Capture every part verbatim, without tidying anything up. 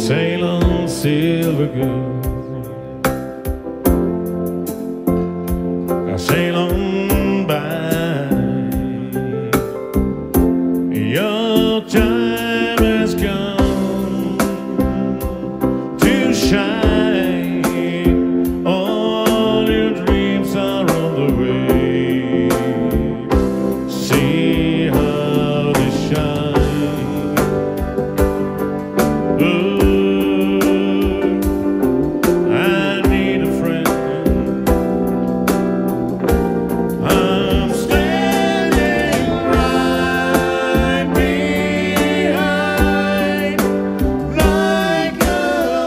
sail on silver goose. I sail on by. Your time has come to shine. All your dreams are on the way. See how they shine. Ooh, I need a friend. I'm standing right behind, like a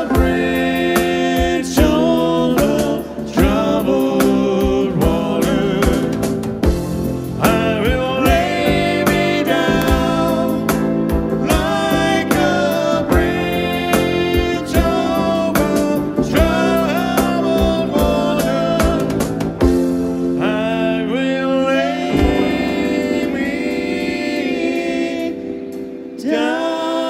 bridge over troubled water. I will lay me down like a bridge over troubled water. I will lay me down.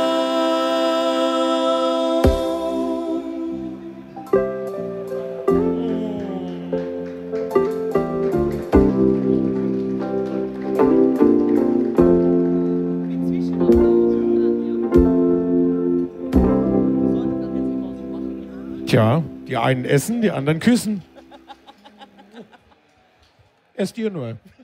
Tja, die einen essen, die anderen küssen. Esst ihr nur.